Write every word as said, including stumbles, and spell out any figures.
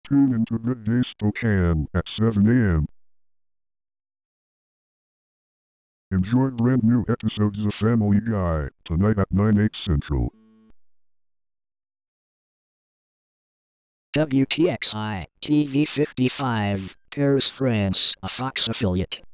Tune into Good Day Spokane at seven a m Enjoy brand new episodes of Family Guy tonight at nine, eight Central. W T X I T V fifty-five, Paris, France, a Fox affiliate.